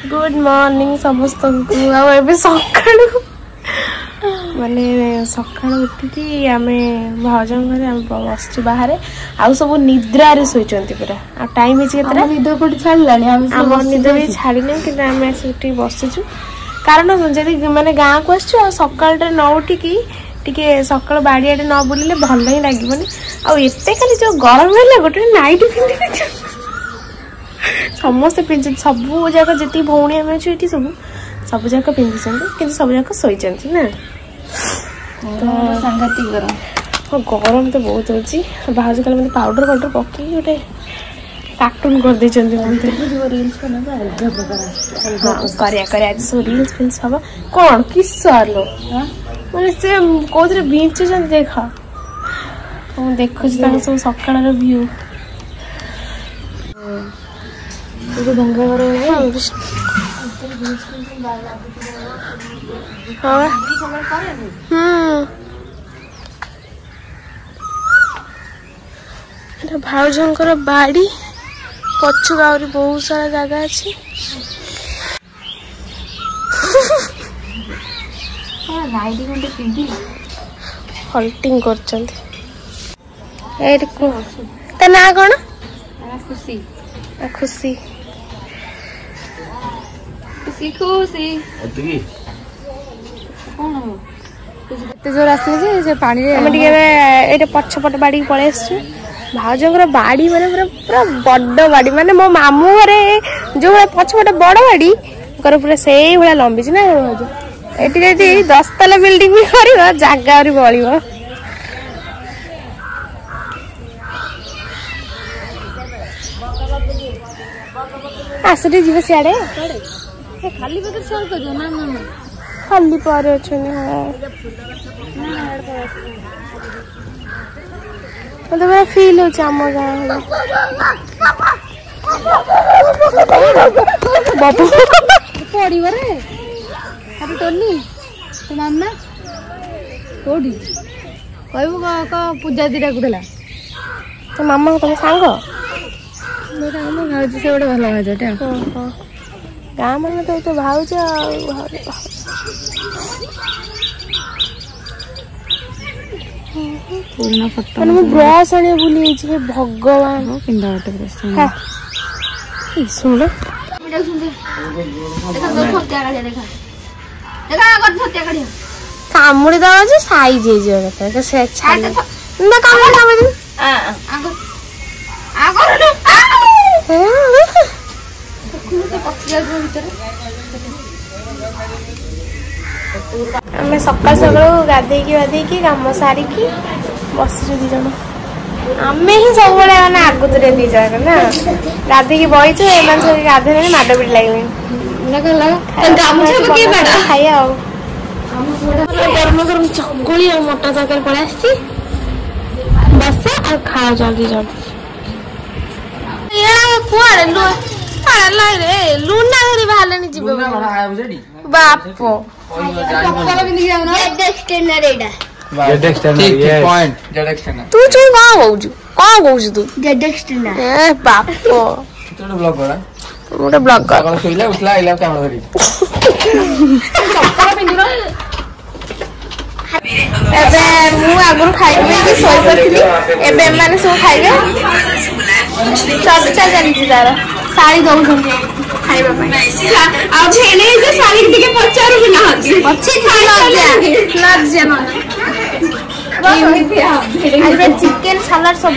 Good morning समस्त को ए सका माने सका उठिकी आम भाज घर बस बाहर आउ सब निद्रा शोचती पूरा आ टाइम है निद कोठी छाड़ला आम निद भी छाड़ने कि बसचु कारण जदि माने गाँव को आसु सकाल न उठिकी टिके सकाल बाड़ियाटे न बुलिले भल ही लगभग आते खाली जो गरम है गोटे नाइट पिंधि समस्ते पिंध सब जाक जी भौणी आम अच्छे ये सब जाक पिंधि सब जाक शोचती ना सांघातिक गरम हाँ गरम तो बहुत अच्छी भाज कल मतलब पाउडर पाउडर पकई गोटे कार्टून कर दे आज सब रिल्स फिल्स हम कौन किस लो मैंने से कौन बीचुं देख देखुँ सब सकाल व्यू भंगा घर भाउजंकर बाड़ी पछुक आहरी बहुत सारा जगह अच्छी हल्टिंग कर ना कौन खुशी खुशी खुशी खुशी जोर आसे पानी पछपट बाड़ी पलि आसु भाउजंकर बाड़ी माने पूरा बड़ बाड़ी माने मो मामू घरे जो पछपट बड़ बाड़ी पूरा से भाया लंबी ना ये 10 तला बिल्डिंग भी कर जगह बल आस जी सियाड़े खाली पत्र शेयर कर ना ना खाली पर अच्छे मतलब बड़ा फील हो आम गाँव बाबू पड़े अरे टोनी तो मामा कौटी कह पूजा दी डाकुला तो मामा तुम सांग भाज से गोटे भल भाजटे गाँ मान तो भाज पुराना फोटो मैं ब्रश आने भूली भगवान पिंधा शुण कामुड़ी दबा साइज आम सका सका गाधेकी वाधेकी कम सारिकी बसचु दी जन आम ही सब मैंने आगुतरे दी जन ना गाधेकी बहीचु एम सब गाधे माड़ पिट लगे खाइए गरम गरम चकुली और मोटा तरकारी पलि बस और खाओ जल्दी जल्दी लुना धरी बाहर जी बाप तू चु कौन कौच तू बाप गोटे ब्लॉगर आगुरी खाइबी शोपी सब खाइबे चर्चा चली तार शाढ़ी दौरान खाइबा चिकेन सालाड सब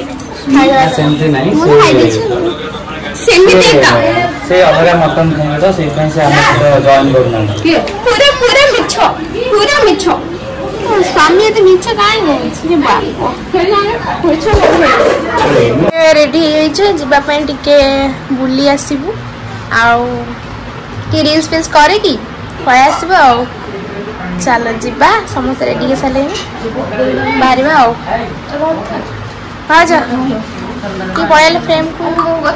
स्वामी तो मिछ रेडी टिके बुली आसबू रील्स फिल्स करे कि पलि आसब चलो जीवा समस्त रेडी हो सारे बाहर पलैले फ्रेम को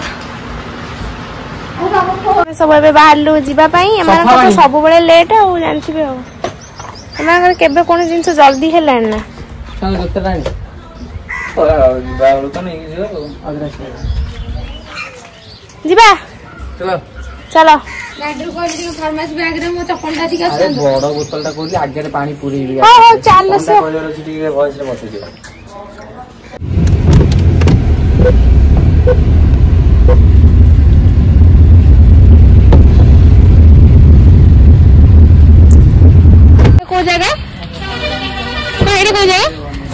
सब बाहर जावाई सब लेट जानते केबे कौन जिनस जल्दी है ना जीवा चलो फार्मासी बैग रे मो चप्पल टा ठीक अरे बड़ बोतल टा कहली आगे रे पानी पूरी हां चल से वॉइस रे बसै दियो को जगह बाहर को जगह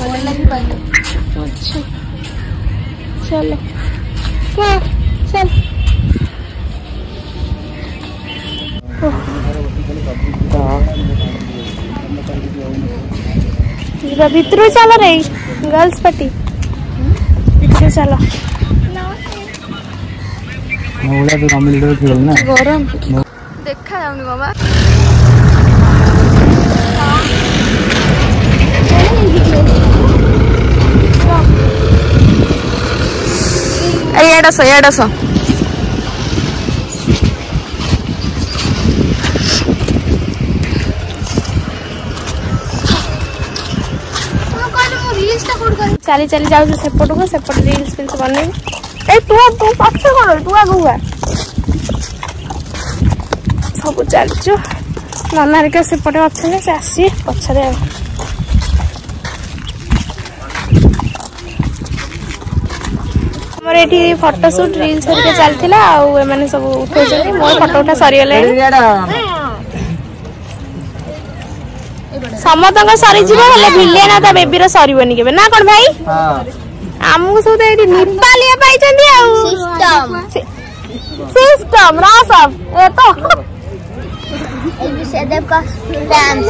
अच्छा चलो क्या चल भितर चल रे गर्ल्स पार्टी भितर चल मोला तो कम लीडर खेल ना गरम देखा जाउनी बाबा एडस चली चली जाऊ सेपट को सेपट रील्स फिल्स बने ए तू पक्ष कर तू आगु सब चलचु नाना रिका सेपटे अच्छे से आसी पछरे हमर एठी फोटोशूट रील्स हरिका चलथिला आ एमाने सब उठौछथि मोर फोटो उठा सरी गेले समतंग सरी जीवो हले भिले ना ता बेबी रो सरीबनी केबे ना कोन भाई हां हमहु सब तो एठी नेपालिया पाइछन्ती आ सिस्टम रा सब ए तो एबीसीएफ का फैंस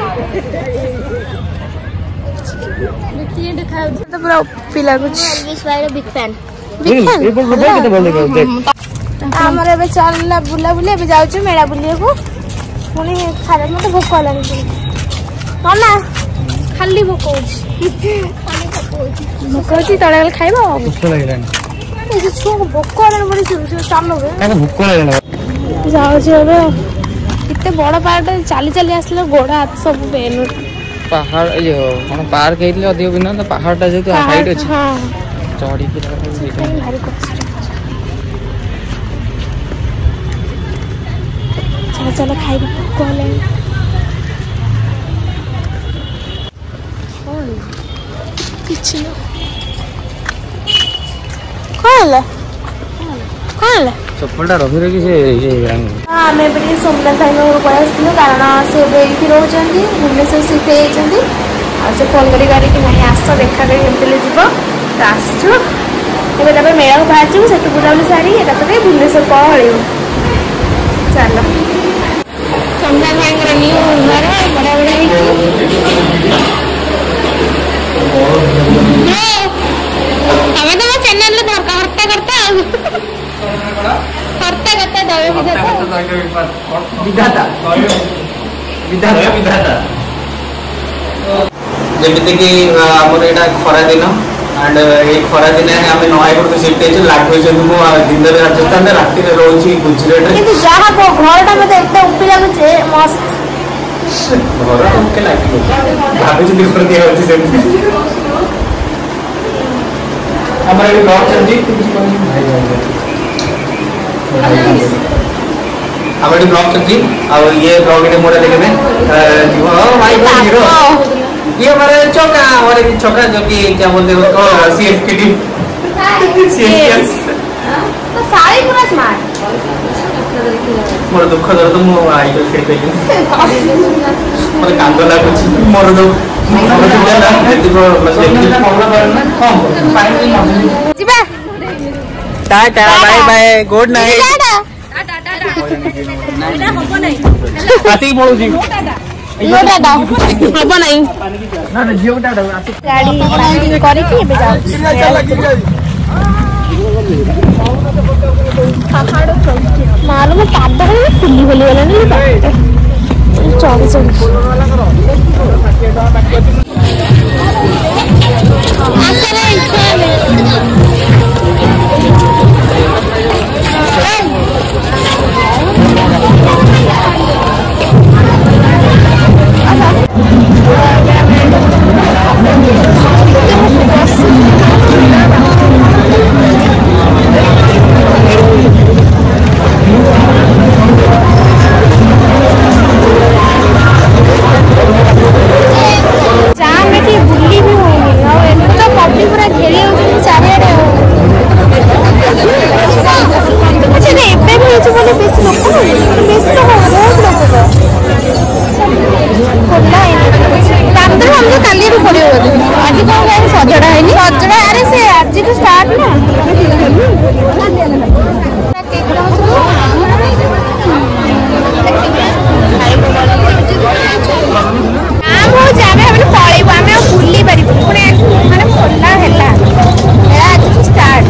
तो पूरा पिला कुछ एबीस वाला बिग फैन ए बोल के बोल दे हमर एबे चलला बुला बुले एबे जाउछु मेला बुलिए को पुनी खाले मते भूख लागी ना खाली भूख होची तळे खाइबो भूख लागलानी ए छो भूख लागी बड़ी से सामने ना भूख लागला जाउछु एबे इते बड़ पार्ट चली चली आसले गोड़ा हाथ सब पेन पहाड़ ये कोन पार्क हेतले अधिक बिना तो पहाड़ टा जे तो हाइट अछि हां चढ़ी के भारी कष्ट चलो चलो खाइबो कोले किछ न कोले चप्पलटा रखि रखि से ये आमे बड़ी सोमनाथ भाई को पळास्थिलु कारण से बेइति रहउचंदी भुवनेश्वर सिफ्ट हेचंदी आ से फोन करी गाड़ी कि नहीं आस देखा करी केमतेले जीवो तो आसछु एबे तबे मेला बाजू सेटु बुलाउली सारी एटा तबे भुवनेश्वर पळियो चलो सोमनाथ भाई को न्यू घर बड़ा बड़ा हमें तो चैनल में धरका हरता करता करते करते दवे विधाता जेमिति कि हमर एटा खरा दिन एंड ए खरा दिन आमे नयगढ़ को शिफ्ट हेछु लाट होइछु मु दिन रे राजस्थान रे राति रे रहउछि गुजरात रे किंतु जहा को घरटा मते एकदम उपी लागु छे मस्त घर के लागियो भाबे जदी घर दिया होछि से हमर ए ब्लॉग चलजी भाई हमारे ब्लॉग चलती और ये ब्लॉग ने मोड़ा देखे में भाई हीरो ये हमारे चौका जो कि क्या बोलते हैं उसको सीएफकेडी सीएस तो सारी पूरा स्मार्ट मोर दुख दर्द मु आइडल खेल पे मोर कांदो लागुच मोर दो tata bye bye good night आती बोलू जी यो दादा हबो नाही ना ना जियो दादा आती गाड़ी पार्किंग करे कि एबे जाऊ मालूम पाद फुली फुली गला चौड़ी बेसी लोक बहुत लोक खोला रात हमको काली पड़े आज कौन कहीं सजड़ा है सजड़ा अरे से आज तो स्टार्ट ना बुली पार पुणे माने खोला है आज तो स्टार्ट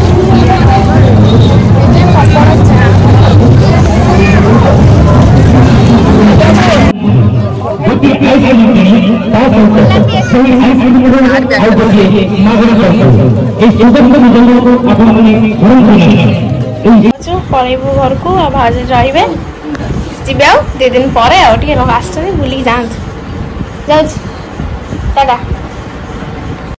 पलैबू घर को भाज रे जी 2 दिन पर बुलिक जाऊँ टाटा।